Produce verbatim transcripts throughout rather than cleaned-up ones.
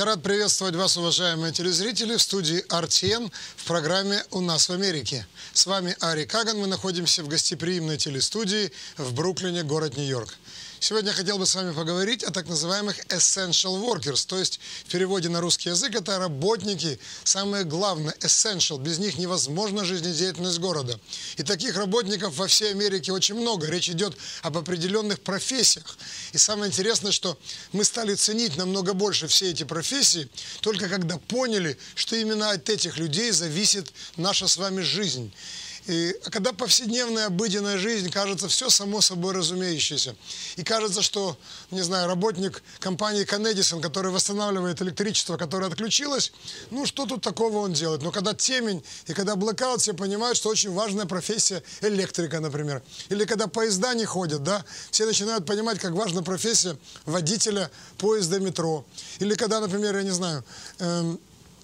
Я рад приветствовать вас, уважаемые телезрители, в студии эр ти эн в программе «У нас в Америке». С вами Ари Каган. Мы находимся в гостеприимной телестудии в Бруклине, город Нью-Йорк. Сегодня я хотел бы с вами поговорить о так называемых essential workers, то есть в переводе на русский язык это работники, самое главное, essential, без них невозможна жизнедеятельность города. И таких работников во всей Америке очень много, речь идет об определенных профессиях. И самое интересное, что мы стали ценить намного больше все эти профессии, только когда поняли, что именно от этих людей зависит наша с вами жизнь. И когда повседневная обыденная жизнь, кажется, все само собой разумеющееся. И кажется, что, не знаю, работник компании Conedison, который восстанавливает электричество, которое отключилось, ну что тут такого он делает? Но когда темень и когда блэкаут, все понимают, что очень важная профессия электрика, например. Или когда поезда не ходят, да, все начинают понимать, как важна профессия водителя поезда метро. Или когда, например, я не знаю... Эм,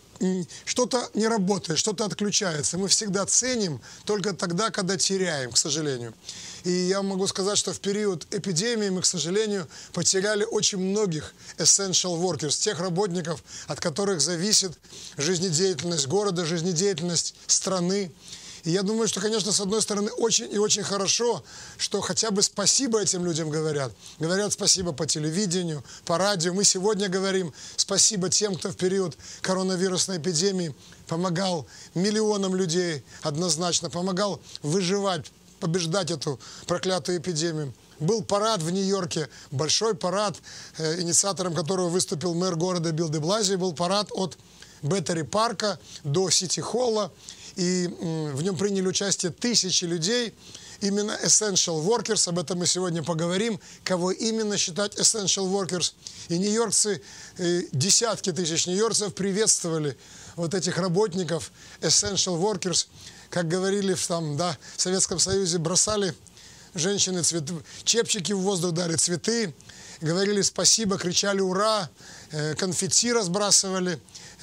что-то не работает, что-то отключается. Мы всегда ценим только тогда, когда теряем, к сожалению. И я могу сказать, что в период эпидемии мы, к сожалению, потеряли очень многих essential workers, тех работников, от которых зависит жизнедеятельность города, жизнедеятельность страны. И я думаю, что, конечно, с одной стороны, очень и очень хорошо, что хотя бы спасибо этим людям говорят. Говорят спасибо по телевидению, по радио. Мы сегодня говорим спасибо тем, кто в период коронавирусной эпидемии помогал миллионам людей однозначно, помогал выживать, побеждать эту проклятую эпидемию. Был парад в Нью-Йорке, большой парад, инициатором которого выступил мэр города Билл де Блазио. Был парад от Беттери-парка до Сити-холла. И в нем приняли участие тысячи людей, именно essential workers, об этом мы сегодня поговорим, кого именно считать essential workers. И нью-йоркцы, десятки тысяч нью-йоркцев приветствовали вот этих работников, essential workers, как говорили в, там, да, в Советском Союзе, бросали женщины цветы, чепчики в воздух, дали цветы, говорили спасибо, кричали ура, конфетти разбрасывали,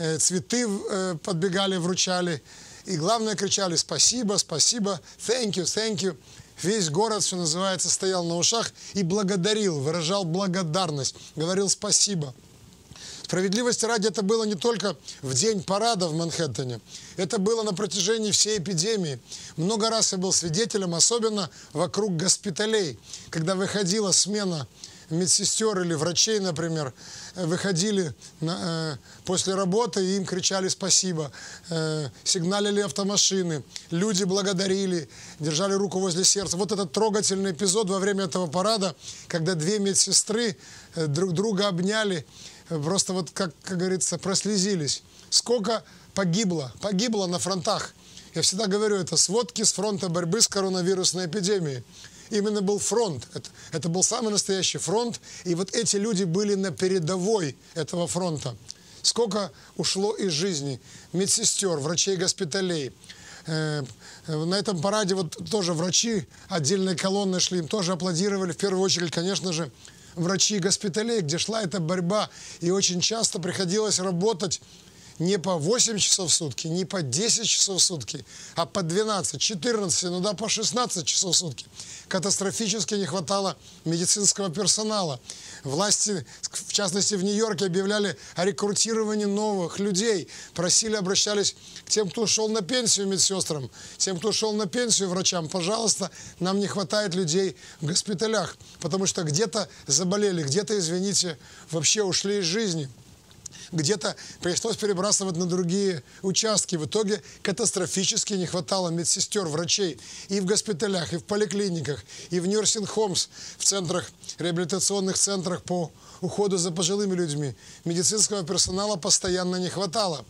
цветы подбегали, вручали. И главное, кричали «спасибо, спасибо, thank you, thank you». Весь город, что называется, стоял на ушах и благодарил, выражал благодарность, говорил «спасибо». Справедливости ради, это было не только в день парада в Манхэттене. Это было на протяжении всей эпидемии. Много раз я был свидетелем, особенно вокруг госпиталей, когда выходила смена медсестер или врачей, например, выходили на, э, после работы и им кричали спасибо, э, сигналили автомашины, люди благодарили, держали руку возле сердца. Вот этот трогательный эпизод во время этого парада, когда две медсестры э, друг друга обняли, э, просто вот, как, как говорится, прослезились. Сколько погибло, погибло на фронтах. Я всегда говорю, это сводки с фронта борьбы с коронавирусной эпидемией. Именно был фронт. Это, это был самый настоящий фронт. И вот эти люди были на передовой этого фронта. Сколько ушло из жизни медсестер, врачей госпиталей. Э, на этом параде вот тоже врачи отдельной колонной шли, им тоже аплодировали. В первую очередь, конечно же, врачи госпиталей, где шла эта борьба. И очень часто приходилось работать не по восемь часов в сутки, не по десять часов в сутки, а по двенадцать, четырнадцать, ну да, по шестнадцать часов в сутки. Катастрофически не хватало медицинского персонала. Власти, в частности в Нью-Йорке, объявляли о рекрутировании новых людей. Просили, обращались к тем, кто ушел на пенсию медсестрам, тем, кто ушел на пенсию врачам. Пожалуйста, нам не хватает людей в госпиталях, потому что где-то заболели, где-то, извините, вообще ушли из жизни. Где-то пришлось перебрасывать на другие участки. В итоге катастрофически не хватало медсестер, врачей и в госпиталях, и в поликлиниках, и в ньюрсинг-хомс, в центрах, реабилитационных центрах по уходу за пожилыми людьми. Медицинского персонала постоянно не хватало.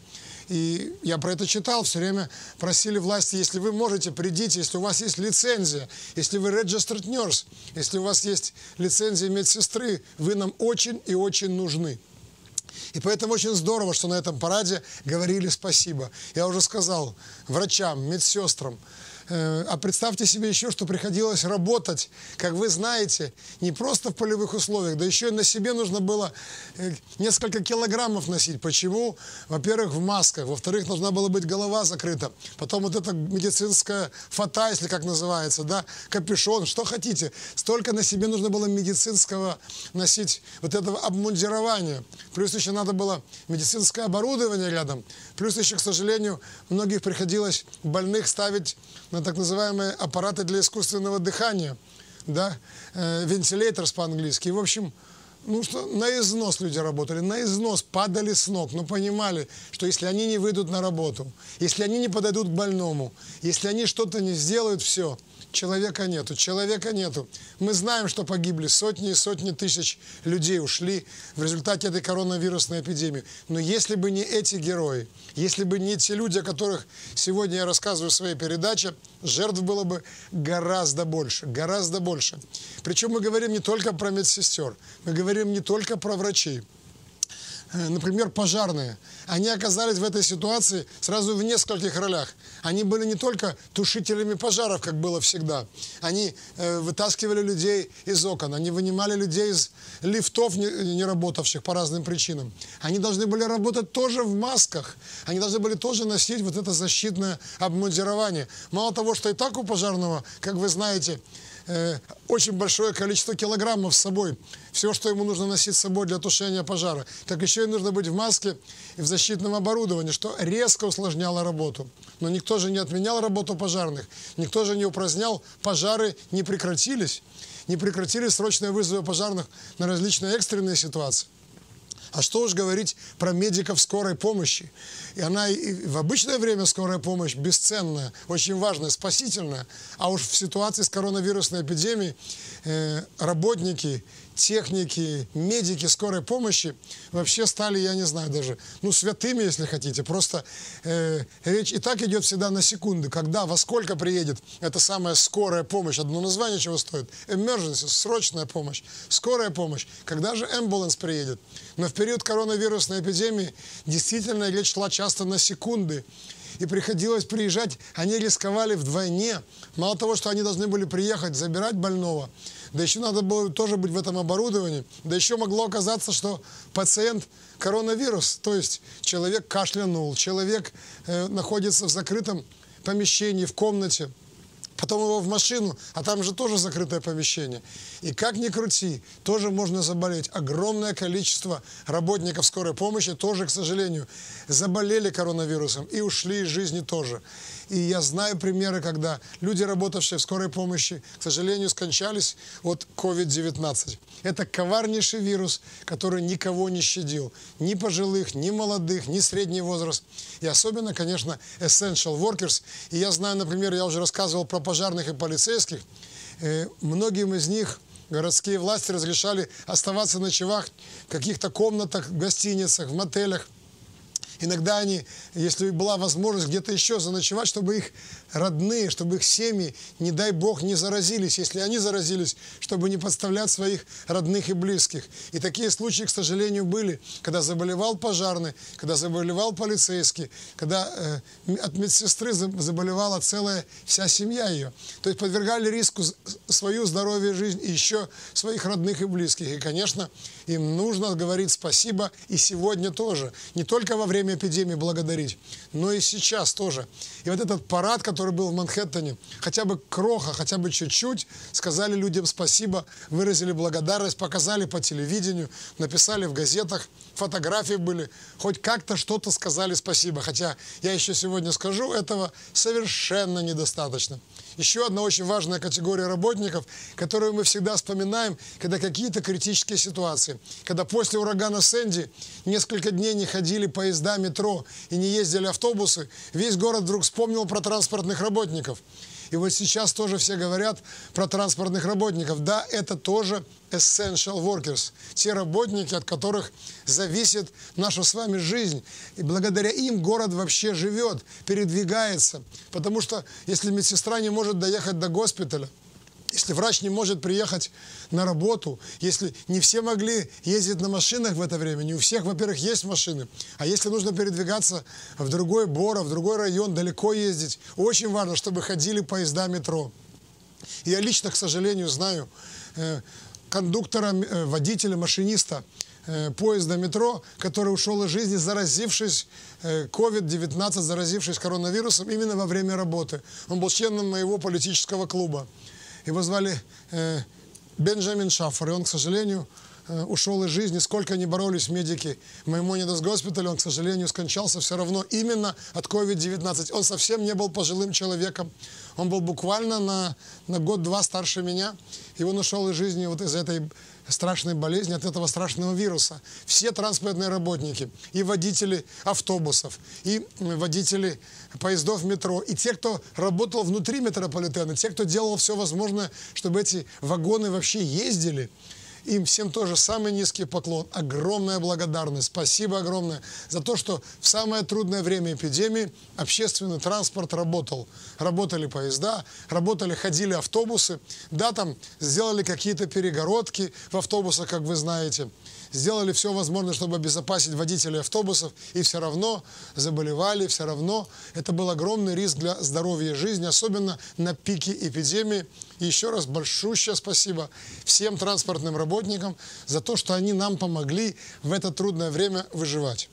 И я про это читал, все время просили власти, если вы можете, придите, если у вас есть лицензия, если вы registered nurse, если у вас есть лицензия медсестры, вы нам очень и очень нужны. И поэтому очень здорово, что на этом параде говорили спасибо. Я уже сказал врачам, медсестрам, А представьте себе еще, что приходилось работать, как вы знаете, не просто в полевых условиях, да еще и на себе нужно было несколько килограммов носить. Почему? Во-первых, в масках, во-вторых, должна была быть голова закрыта, потом вот эта медицинская фата, если как называется, да, капюшон, что хотите. Столько на себе нужно было медицинского носить, вот этого обмундирования. Плюс еще надо было медицинское оборудование рядом, плюс еще, к сожалению, многих приходилось больных ставить на так называемые аппараты для искусственного дыхания, да, э, ventilators по-английски. В общем, ну что, на износ люди работали, на износ, падали с ног, но понимали, что если они не выйдут на работу, если они не подойдут к больному, если они что-то не сделают, все, человека нету, человека нету. Мы знаем, что погибли сотни и сотни тысяч людей, ушли в результате этой коронавирусной эпидемии. Но если бы не эти герои, если бы не те люди, о которых сегодня я рассказываю в своей передаче, жертв было бы гораздо больше, гораздо больше. Причем мы говорим не только про медсестер, мы говорим не только про врачей. Например, пожарные. Они оказались в этой ситуации сразу в нескольких ролях. Они были не только тушителями пожаров, как было всегда. Они э, вытаскивали людей из окон, они вынимали людей из лифтов, не, не работавших по разным причинам. Они должны были работать тоже в масках. Они должны были тоже носить вот это защитное обмундирование. Мало того, что и так у пожарного, как вы знаете, э, очень большое количество килограммов с собой. Все, что ему нужно носить с собой для тушения пожара. Так еще и нужно быть в маске и в защитном оборудовании, что резко усложняло работу. Но никто же не отменял работу пожарных. Никто же не упразднял. Пожары не прекратились. Не прекратились срочные вызовы пожарных на различные экстренные ситуации. А что уж говорить про медиков скорой помощи. И она и в обычное время скорая помощь бесценная, очень важная, спасительная. А уж в ситуации с коронавирусной эпидемией э, работники, техники, медики скорой помощи вообще стали, я не знаю даже, ну, святыми, если хотите. Просто э, речь и так идет всегда на секунды. Когда, во сколько приедет эта самая скорая помощь. Одно название чего стоит? Emergency, срочная помощь. Скорая помощь. Когда же ambulance приедет? Но в период коронавирусной эпидемии действительно речь шла часто на секунды. И приходилось приезжать, они рисковали вдвойне. Мало того, что они должны были приехать, забирать больного, да еще надо было тоже быть в этом оборудовании, да еще могло оказаться, что пациент коронавирус, то есть человек кашлянул, человек э, находится в закрытом помещении, в комнате, потом его в машину, а там же тоже закрытое помещение. И как ни крути, тоже можно заболеть. Огромное количество работников скорой помощи тоже, к сожалению, заболели коронавирусом и ушли из жизни тоже. И я знаю примеры, когда люди, работавшие в скорой помощи, к сожалению, скончались от ковид девятнадцать. Это коварнейший вирус, который никого не щадил. Ни пожилых, ни молодых, ни средний возраст. И особенно, конечно, essential workers. И я знаю, например, я уже рассказывал про пожарных и полицейских. Многим из них городские власти разрешали оставаться ночевать в каких-то комнатах, в гостиницах, в мотелях. Иногда они, если была возможность где-то еще заночевать, чтобы их родные, чтобы их семьи, не дай бог, не заразились. Если они заразились, чтобы не подставлять своих родных и близких. И такие случаи, к сожалению, были, когда заболевал пожарный, когда заболевал полицейский, когда э, от медсестры заболевала целая вся семья ее. То есть подвергали риску свою здоровье, жизнь и еще своих родных и близких. И, конечно, им нужно говорить спасибо и сегодня тоже. Не только во время эпидемии благодарить, но и сейчас тоже. И вот этот парад, который был в Манхэттене, хотя бы кроха, хотя бы чуть-чуть, сказали людям спасибо, выразили благодарность, показали по телевидению, написали в газетах, фотографии были, хоть как-то что-то сказали спасибо. Хотя я еще сегодня скажу, этого совершенно недостаточно. Еще одна очень важная категория работников, которую мы всегда вспоминаем, когда какие-то критические ситуации. Когда после урагана Сэнди несколько дней не ходили поезда, метро и не ездили автобусы, весь город вдруг вспомнил про транспортных работников. И вот сейчас тоже все говорят про транспортных работников. Да, это тоже essential workers. Те работники, от которых зависит наша с вами жизнь. И благодаря им город вообще живет, передвигается. Потому что если медсестра не может доехать до госпиталя, Если врач не может приехать на работу, если не все могли ездить на машинах в это время, не у всех, во-первых, есть машины, а если нужно передвигаться в другой Боро, в другой район, далеко ездить, очень важно, чтобы ходили поезда метро. Я лично, к сожалению, знаю э, кондуктора, э, водителя, машиниста э, поезда метро, который ушел из жизни, заразившись ковид девятнадцать, заразившись коронавирусом именно во время работы. Он был членом моего политического клуба. Его звали э, Бенджамин Шаффер, и он, к сожалению, э, ушел из жизни. Сколько ни боролись медики в Маймонидас госпитале, он, к сожалению, скончался все равно именно от ковид девятнадцать. Он совсем не был пожилым человеком. Он был буквально на, на год-два старше меня. И он ушел из жизни вот из этой страшной болезни, от этого страшного вируса. Все транспортные работники, и водители автобусов, и водители поездов метро, и те, кто работал внутри метрополитена, те, кто делал все возможное, чтобы эти вагоны вообще ездили, им всем тоже самый низкий поклон, огромная благодарность, спасибо огромное за то, что в самое трудное время эпидемии общественный транспорт работал. Работали поезда, работали, ходили автобусы, да, там сделали какие-то перегородки в автобусах, как вы знаете, сделали все возможное, чтобы обезопасить водителей автобусов, и все равно заболевали, все равно это был огромный риск для здоровья и жизни, особенно на пике эпидемии. И еще раз большущее спасибо всем транспортным работникам за то, что они нам помогли в это трудное время выживать.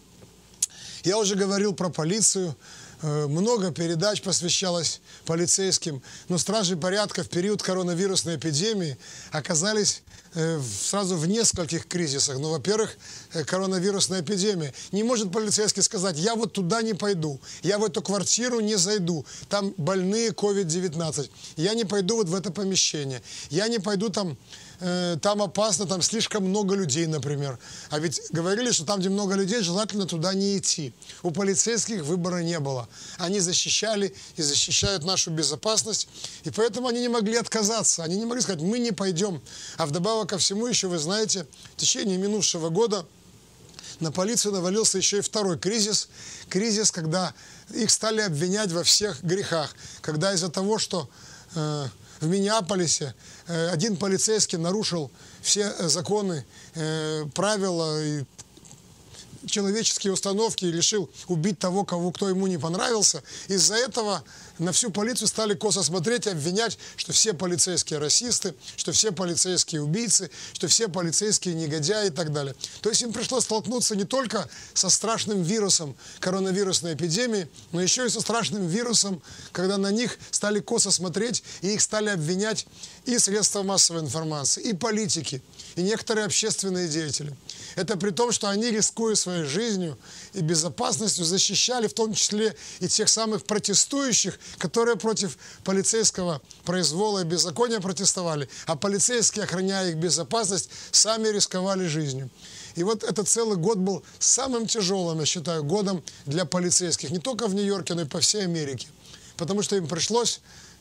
Я уже говорил про полицию. Много передач посвящалось полицейским, но стражи порядка в период коронавирусной эпидемии оказались сразу в нескольких кризисах. Ну, во-первых, коронавирусная эпидемия. Не может полицейский сказать: я вот туда не пойду, я в эту квартиру не зайду, там больные ковид девятнадцать, я не пойду вот в это помещение, я не пойду там, э, там опасно, там слишком много людей, например. А ведь говорили, что там, где много людей, желательно туда не идти. У полицейских выбора не было. Они защищали и защищают нашу безопасность, и поэтому они не могли отказаться, они не могли сказать: мы не пойдем. А вдобавок ко всему еще, вы знаете, в течение минувшего года на полицию навалился еще и второй кризис. Кризис, когда их стали обвинять во всех грехах. Когда из-за того, что э, в Миннеаполисе э, один полицейский нарушил все законы, э, правила и человеческие установки и решил убить того, кого, кто ему не понравился, из-за этого на всю полицию стали косо смотреть и обвинять, что все полицейские расисты, что все полицейские убийцы, что все полицейские негодяи и так далее. То есть им пришлось столкнуться не только со страшным вирусом коронавирусной эпидемии, но еще и со страшным вирусом, когда на них стали косо смотреть и их стали обвинять и средства массовой информации, и политики, и некоторые общественные деятели. Это при том, что они, рискуя своей жизнью и безопасностью, защищали в том числе и тех самых протестующих, которые против полицейского произвола и беззакония протестовали, а полицейские, охраняя их безопасность, сами рисковали жизнью. И вот этот целый год был самым тяжелым, я считаю, годом для полицейских, не только в Нью-Йорке, но и по всей Америке, потому что им пришлось,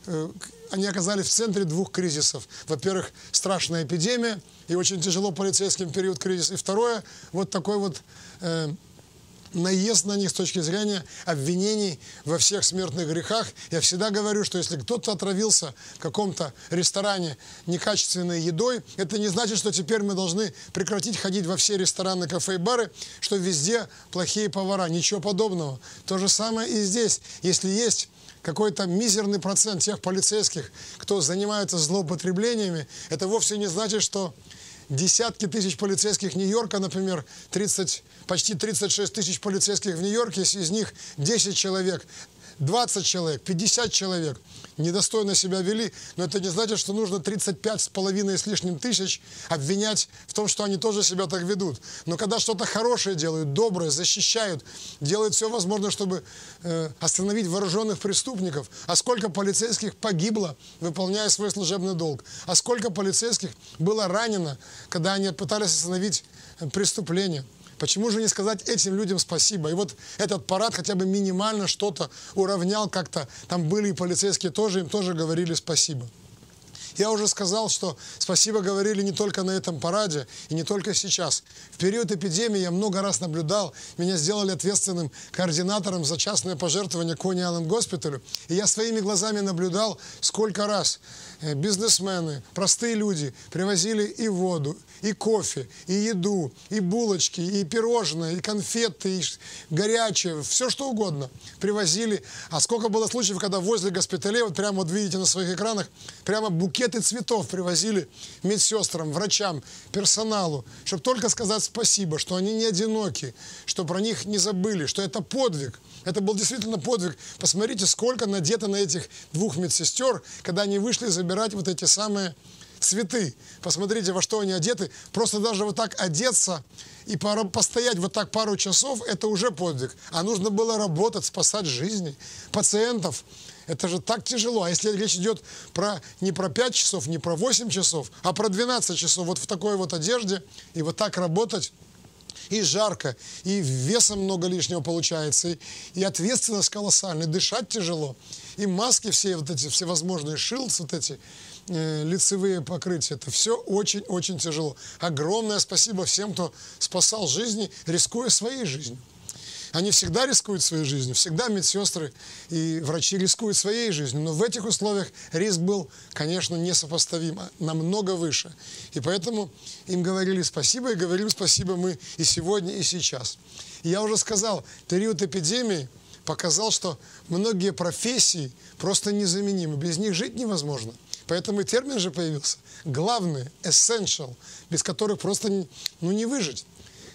они оказались в центре двух кризисов. Во-первых, страшная эпидемия, и очень тяжело полицейским период кризиса. И второе, вот такой вот э, наезд на них с точки зрения обвинений во всех смертных грехах. Я всегда говорю, что если кто-то отравился в каком-то ресторане некачественной едой, это не значит, что теперь мы должны прекратить ходить во все рестораны, кафе и бары, что везде плохие повара. Ничего подобного. То же самое и здесь. Если есть какой-то мизерный процент тех полицейских, кто занимается злоупотреблениями, это вовсе не значит, что десятки тысяч полицейских Нью-Йорка, например, тридцать, почти тридцать шесть тысяч полицейских в Нью-Йорке, если из них десять человек, двадцать человек, пятьдесят человек недостойно себя вели, но это не значит, что нужно тридцать пять с половиной с лишним тысяч обвинять в том, что они тоже себя так ведут. Но когда что-то хорошее делают, доброе, защищают, делают все возможное, чтобы э, остановить вооруженных преступников, а сколько полицейских погибло, выполняя свой служебный долг, а сколько полицейских было ранено, когда они пытались остановить преступление. Почему же не сказать этим людям спасибо? И вот этот парад хотя бы минимально что-то уравнял как-то. Там были и полицейские тоже, им тоже говорили спасибо. Я уже сказал, что спасибо говорили не только на этом параде и не только сейчас. В период эпидемии я много раз наблюдал, меня сделали ответственным координатором за частное пожертвование Кони Айленд госпиталю. И я своими глазами наблюдал, сколько раз бизнесмены, простые люди привозили и воду, и кофе, и еду, и булочки, и пирожные, и конфеты, и горячее, все что угодно привозили. А сколько было случаев, когда возле госпиталей, вот прямо вот видите на своих экранах, прямо букеты цветов привозили медсестрам, врачам, персоналу, чтобы только сказать спасибо, что они не одиноки, что про них не забыли, что это подвиг. Это был действительно подвиг. Посмотрите, сколько надето на этих двух медсестер, когда они вышли забирать вот эти самые цветы. Посмотрите, во что они одеты. Просто даже вот так одеться и постоять вот так пару часов, это уже подвиг. А нужно было работать, спасать жизни пациентов. Это же так тяжело. А если речь идет про, не про пять часов, не про восемь часов, а про двенадцать часов вот в такой вот одежде и вот так работать, и жарко, и веса много лишнего получается, и, и ответственность колоссальная, дышать тяжело, и маски все вот эти всевозможные, шилдс вот эти, э, лицевые покрытия, это все очень-очень тяжело. Огромное спасибо всем, кто спасал жизни, рискуя своей жизнью. Они всегда рискуют своей жизнью, всегда медсестры и врачи рискуют своей жизнью, но в этих условиях риск был, конечно, несопоставим, намного выше. И поэтому им говорили спасибо, и говорим спасибо мы и сегодня, и сейчас. И я уже сказал, период эпидемии показал, что многие профессии просто незаменимы, без них жить невозможно. Поэтому и термин же появился. Главное, essential, без которых просто ну, не выжить.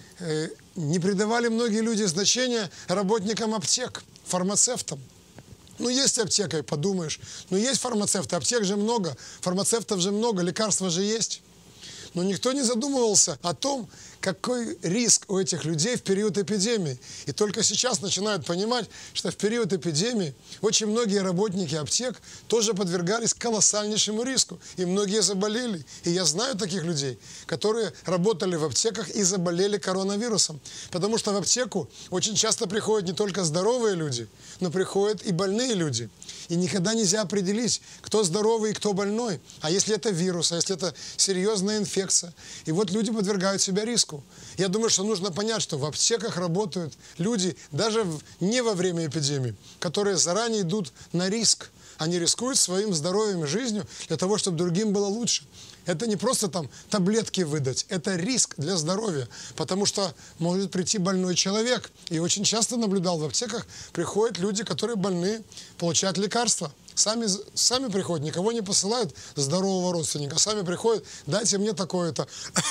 Не придавали многие люди значения работникам аптек, фармацевтам. Ну, есть аптека, и подумаешь. Но есть фармацевты, аптек же много, фармацевтов же много, лекарства же есть. Но никто не задумывался о том, какой риск у этих людей в период эпидемии. И только сейчас начинают понимать, что в период эпидемии очень многие работники аптек тоже подвергались колоссальнейшему риску. И многие заболели. И я знаю таких людей, которые работали в аптеках и заболели коронавирусом. Потому что в аптеку очень часто приходят не только здоровые люди, но приходят и больные люди. И никогда нельзя определить, кто здоровый и кто больной. А если это вирус, а если это серьезная инфекция. И вот люди подвергают себя риску. Я думаю, что нужно понять, что в аптеках работают люди, даже не во время эпидемии, которые заранее идут на риск. Они рискуют своим здоровьем и жизнью для того, чтобы другим было лучше. Это не просто там таблетки выдать, это риск для здоровья, потому что может прийти больной человек. И очень часто наблюдал в аптеках, приходят люди, которые больны, получают лекарства. Сами, сами приходят, никого не посылают здорового родственника, сами приходят, дайте мне такое-то,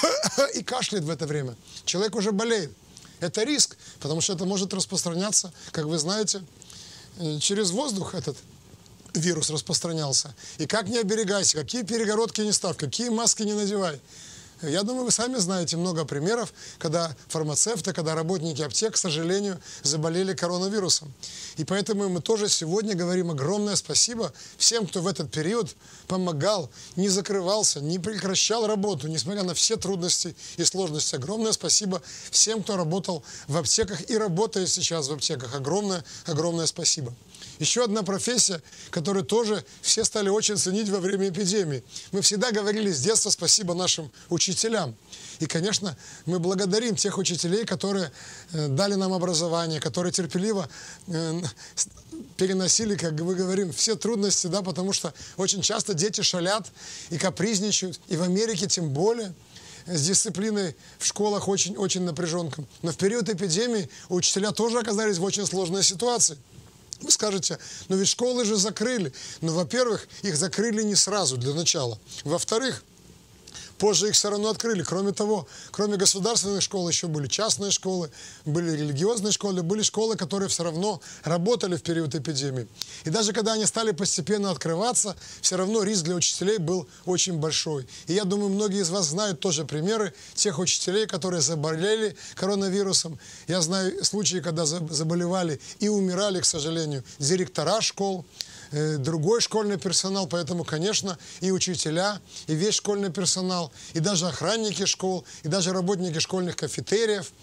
и кашляет в это время. Человек уже болеет. Это риск, потому что это может распространяться, как вы знаете, через воздух этот вирус распространялся. И как не оберегайся, какие перегородки не ставь, какие маски не надевай. Я думаю, вы сами знаете много примеров, когда фармацевты, когда работники аптек, к сожалению, заболели коронавирусом. И поэтому мы тоже сегодня говорим огромное спасибо всем, кто в этот период помогал, не закрывался, не прекращал работу, несмотря на все трудности и сложности. Огромное спасибо всем, кто работал в аптеках и работает сейчас в аптеках. Огромное, огромное спасибо. Еще одна профессия, которую тоже все стали очень ценить во время эпидемии. Мы всегда говорили с детства спасибо нашим учителям. И, конечно, мы благодарим тех учителей, которые э, дали нам образование, которые терпеливо э, переносили, как мы говорим, все трудности, да, потому что очень часто дети шалят и капризничают, и в Америке тем более. С дисциплиной в школах очень-очень напряженком. Но в период эпидемии учителя тоже оказались в очень сложной ситуации. Вы скажете, ну ведь школы же закрыли. Ну, во-первых, их закрыли не сразу для начала. Во-вторых, позже их все равно открыли. Кроме того, кроме государственных школ еще были частные школы, были религиозные школы, были школы, которые все равно работали в период эпидемии. И даже когда они стали постепенно открываться, все равно риск для учителей был очень большой. И я думаю, многие из вас знают тоже примеры тех учителей, которые заболели коронавирусом. Я знаю случаи, когда заболевали и умирали, к сожалению, директора школ, другой школьный персонал, поэтому, конечно, и учителя, и весь школьный персонал, и даже охранники школ, и даже работники школьных кафетериев,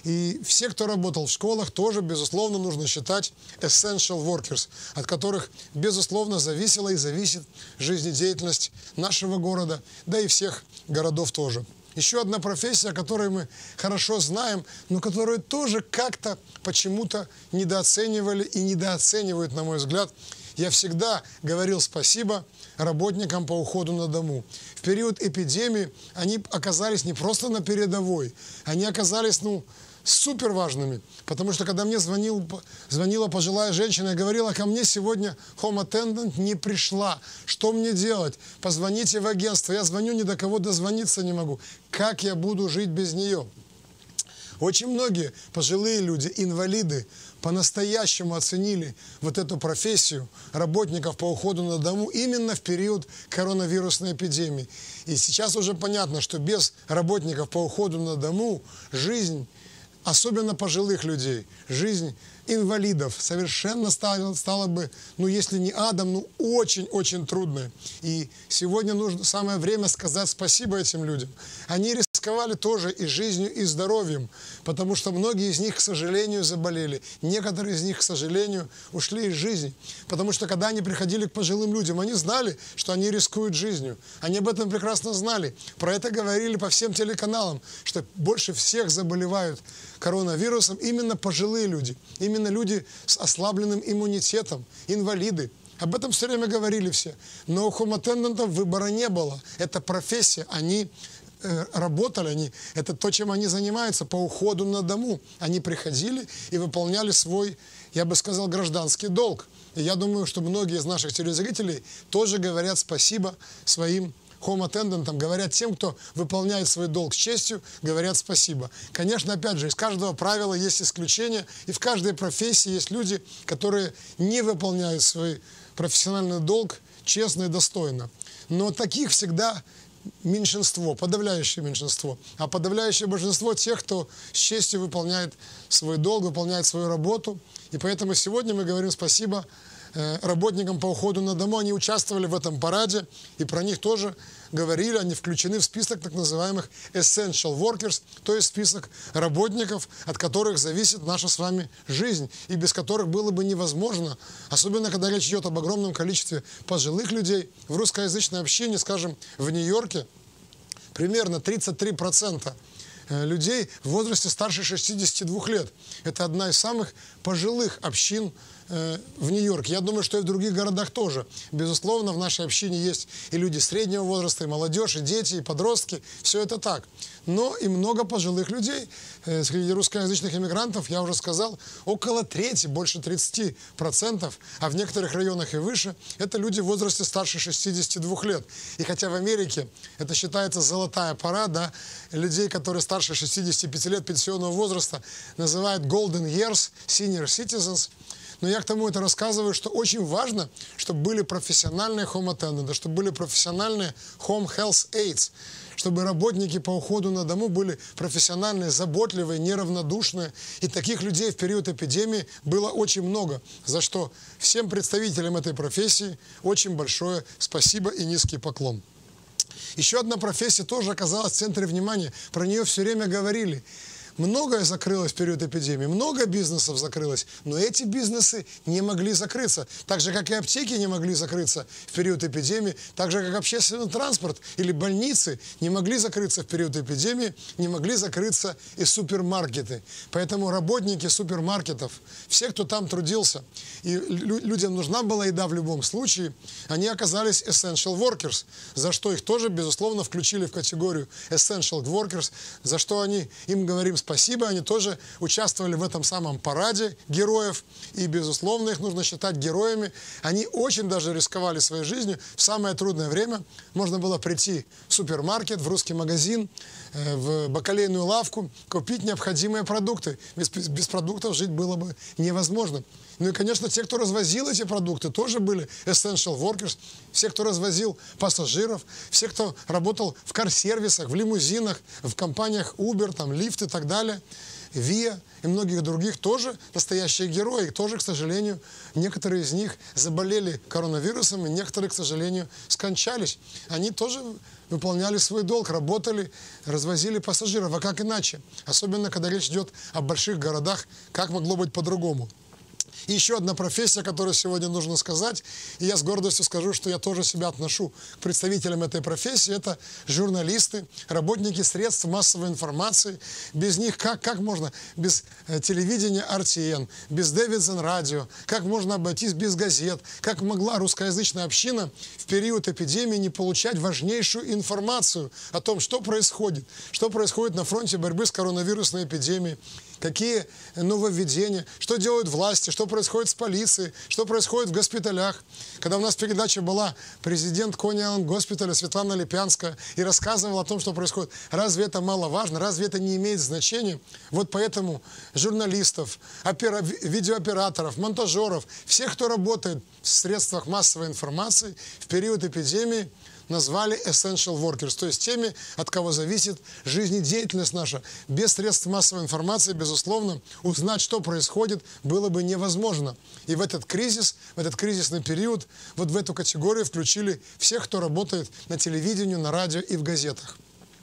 И все, кто работал в школах, тоже, безусловно, нужно считать essential workers, от которых, безусловно, зависела и зависит жизнедеятельность нашего города, да и всех городов тоже. Еще одна профессия, о которой мы хорошо знаем, но которую тоже как-то почему-то недооценивали и недооценивают, на мой взгляд. Я всегда говорил спасибо работникам по уходу на дому. В период эпидемии они оказались не просто на передовой, они оказались, ну, супер важными. Потому что когда мне звонил, звонила пожилая женщина и говорила: ко мне сегодня home attendant не пришла, что мне делать? Позвоните в агентство. Я звоню, ни до кого дозвониться не могу. Как я буду жить без нее? Очень многие пожилые люди, инвалиды, по-настоящему оценили вот эту профессию работников по уходу на дому именно в период коронавирусной эпидемии. И сейчас уже понятно, что без работников по уходу на дому жизнь, особенно пожилых людей, жизнь инвалидов совершенно стала, стала бы, ну если не адом, ну очень-очень трудной. И сегодня нужно самое время сказать спасибо этим людям. Они рисковали тоже и жизнью, и здоровьем, потому что многие из них, к сожалению, заболели. Некоторые из них, к сожалению, ушли из жизни. Потому что когда они приходили к пожилым людям, они знали, что они рискуют жизнью. Они об этом прекрасно знали. Про это говорили по всем телеканалам, что больше всех заболевают коронавирусом именно пожилые люди. Именно люди с ослабленным иммунитетом, инвалиды. Об этом все время говорили все. Но у home-attendantов выбора не было. Это профессия. Они э, работали, они, это то, чем они занимаются по уходу на дому. Они приходили и выполняли свой, я бы сказал, гражданский долг. И я думаю, что многие из наших телезрителей тоже говорят спасибо своим home-attendantам, говорят тем, кто выполняет свой долг с честью, говорят спасибо. Конечно, опять же, из каждого правила есть исключения, и в каждой профессии есть люди, которые не выполняют свой профессиональный долг честно и достойно. Но таких всегда меньшинство, подавляющее меньшинство. А подавляющее большинство тех, кто с честью выполняет свой долг, выполняет свою работу. И поэтому сегодня мы говорим спасибо работникам по уходу на дому. Они участвовали в этом параде, и про них тоже говорили. Они включены в список так называемых essential workers, то есть список работников, от которых зависит наша с вами жизнь, и без которых было бы невозможно, особенно когда речь идет об огромном количестве пожилых людей. В русскоязычной общине, скажем, в Нью-Йорке, примерно тридцать три процента людей в возрасте старше шестидесяти двух лет. Это одна из самых пожилых общин в Нью-Йорке. Я думаю, что и в других городах тоже. Безусловно, в нашей общине есть и люди среднего возраста, и молодежь, и дети, и подростки. Все это так. Но и много пожилых людей. Среди русскоязычных иммигрантов, я уже сказал, около трети, больше тридцати процентов, а в некоторых районах и выше, это люди в возрасте старше шестидесяти двух лет. И хотя в Америке это считается золотая пора, да, людей, которые старше шестидесяти пяти лет пенсионного возраста, называют golden years, senior citizens. Но я к тому это рассказываю, что очень важно, чтобы были профессиональные home-attendants, чтобы были профессиональные home health aides, чтобы работники по уходу на дому были профессиональные, заботливые, неравнодушные. И таких людей в период эпидемии было очень много, за что всем представителям этой профессии очень большое спасибо и низкий поклон. Еще одна профессия тоже оказалась в центре внимания. Про нее все время говорили. Многое закрылось в период эпидемии, много бизнесов закрылось, но эти бизнесы не могли закрыться. Так же, как и аптеки не могли закрыться в период эпидемии, так же, как общественный транспорт или больницы не могли закрыться в период эпидемии, не могли закрыться и супермаркеты. Поэтому работники супермаркетов, все, кто там трудился, и людям нужна была еда в любом случае, они оказались essential workers, за что их тоже, безусловно, включили в категорию essential workers, за что они, им говорим спасибо, они тоже участвовали в этом самом параде героев, и, безусловно, их нужно считать героями. Они очень даже рисковали своей жизнью. В самое трудное время можно было прийти в супермаркет, в русский магазин, в бакалейную лавку, купить необходимые продукты. Без, без продуктов жить было бы невозможно. Ну и, конечно, те, кто развозил эти продукты, тоже были essential workers. Все, кто развозил пассажиров, все, кто работал в кар-сервисах, в лимузинах, в компаниях Uber, там, Lyft и так далее. ВИА и многих других тоже настоящие герои. И тоже, к сожалению, некоторые из них заболели коронавирусом, и некоторые, к сожалению, скончались. Они тоже выполняли свой долг, работали, развозили пассажиров. А как иначе? Особенно, когда речь идет о больших городах, как могло быть по-другому? И еще одна профессия, которую сегодня нужно сказать, и я с гордостью скажу, что я тоже себя отношу к представителям этой профессии, это журналисты, работники средств массовой информации. Без них как, как можно, без телевидения ар ти эн, без Дэвидсон радио, как можно обойтись без газет, как могла русскоязычная община в период эпидемии не получать важнейшую информацию о том, что происходит, что происходит на фронте борьбы с коронавирусной эпидемией, какие нововведения, что делают власти, что происходит с полицией, что происходит в госпиталях. Когда у нас в передаче была президент Кони-Айленд госпиталя Светлана Липянская и рассказывала о том, что происходит, разве это маловажно, разве это не имеет значения? Вот поэтому журналистов, опера... видеооператоров, монтажеров, всех, кто работает в средствах массовой информации в период эпидемии, назвали essential workers, то есть теми, от кого зависит жизнедеятельность наша. Без средств массовой информации, безусловно, узнать, что происходит, было бы невозможно. И в этот кризис, в этот кризисный период, вот в эту категорию включили всех, кто работает на телевидении, на радио и в газетах.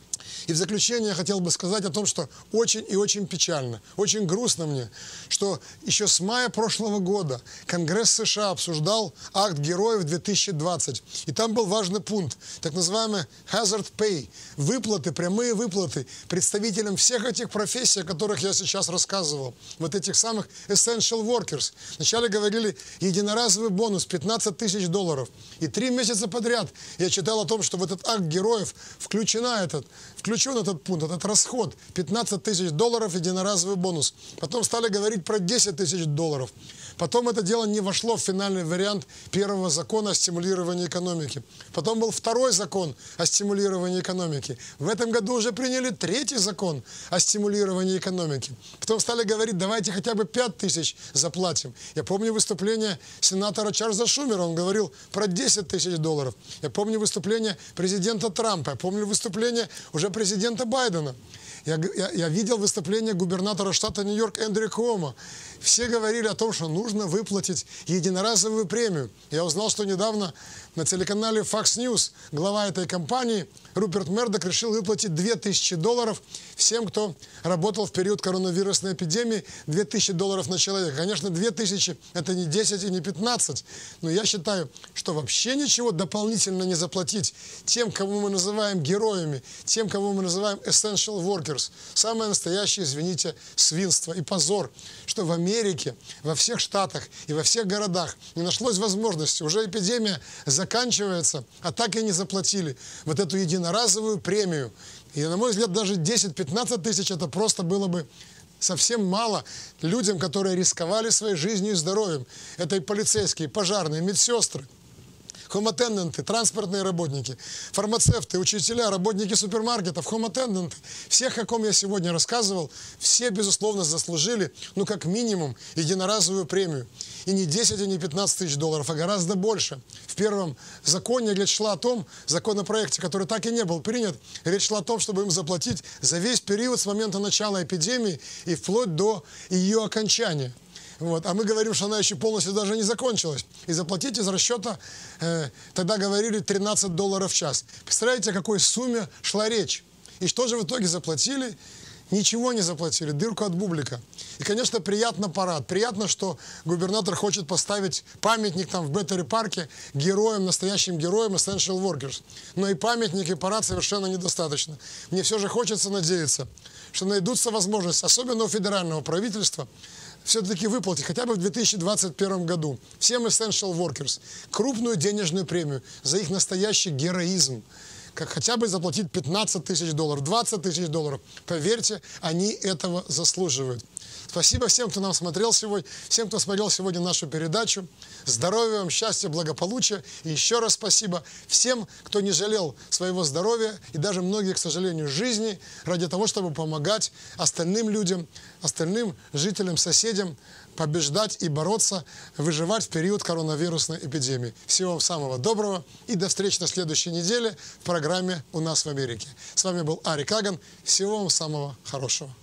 И в заключение я хотел бы сказать о том, что очень и очень печально, очень грустно мне, что еще с мая прошлого года Конгресс США обсуждал акт героев две тысячи двадцать. И там был важный пункт, так называемый hazard pay, выплаты, прямые выплаты представителям всех этих профессий, о которых я сейчас рассказывал, вот этих самых essential workers. Вначале говорили единоразовый бонус пятнадцать тысяч долларов. И три месяца подряд я читал о том, что в этот акт героев включена этот, включен этот пункт, этот расход, пятнадцать тысяч долларов единоразовый бонус. Потом стали говорить про десять тысяч долларов. Потом это дело не вошло в финальный вариант первого закона о стимулировании экономики. Потом был второй закон о стимулировании экономики. В этом году уже приняли третий закон о стимулировании экономики. Потом стали говорить, давайте хотя бы пять тысяч заплатим. Я помню выступление сенатора Чарльза Шумера, он говорил про десять тысяч долларов. Я помню выступление президента Трампа, я помню выступление уже президента Байдена. Я, я, я видел выступление губернатора штата Нью-Йорк Эндрю Куомо. Все говорили о том, что нужно выплатить единоразовую премию. Я узнал, что недавно на телеканале Fox News глава этой компании Руперт Мердок решил выплатить две тысячи долларов всем, кто работал в период коронавирусной эпидемии, две тысячи долларов на человека. Конечно, две тысячи – это не десять и не пятнадцать, но я считаю, что вообще ничего дополнительно не заплатить тем, кого мы называем героями, тем, кого мы называем essential workers. Самое настоящее, извините, свинство и позор, что в Америке, во всех штатах и во всех городах не нашлось возможности. Уже эпидемия заканчивается, а так и не заплатили вот эту единоразовую премию. И, на мой взгляд, даже десять-пятнадцать тысяч это просто было бы совсем мало людям, которые рисковали своей жизнью и здоровьем. Это и полицейские, пожарные, медсестры, хом-аттенденты, транспортные работники, фармацевты, учителя, работники супермаркетов, хом-аттенденты. Всех, о ком я сегодня рассказывал, все, безусловно, заслужили, ну, как минимум, единоразовую премию. И не десять, и не пятнадцать тысяч долларов, а гораздо больше. В первом законе речь шла о том, законопроекте, который так и не был принят, речь шла о том, чтобы им заплатить за весь период с момента начала эпидемии и вплоть до ее окончания. Вот. А мы говорим, что она еще полностью даже не закончилась. И заплатить из расчета, э, тогда говорили, тринадцать долларов в час. Представляете, о какой сумме шла речь? И что же в итоге заплатили? Ничего не заплатили, дырку от бублика. И, конечно, приятно парад. Приятно, что губернатор хочет поставить памятник там в Беттери-парке героям, настоящим героям essential workers. Но и памятник, и парад совершенно недостаточно. Мне все же хочется надеяться, что найдутся возможности, особенно у федерального правительства, все-таки выплатить хотя бы в две тысячи двадцать первом году всем essential workers крупную денежную премию за их настоящий героизм. Как хотя бы заплатить пятнадцать тысяч долларов, двадцать тысяч долларов. Поверьте, они этого заслуживают. Спасибо всем, кто нам смотрел сегодня, всем, кто смотрел сегодня нашу передачу. Здоровья вам, счастья, благополучия. И еще раз спасибо всем, кто не жалел своего здоровья и даже многие, к сожалению, жизни ради того, чтобы помогать остальным людям, остальным жителям, соседям побеждать и бороться, выживать в период коронавирусной эпидемии. Всего вам самого доброго и до встречи на следующей неделе в программе «У нас в Америке». С вами был Ари Каган. Всего вам самого хорошего.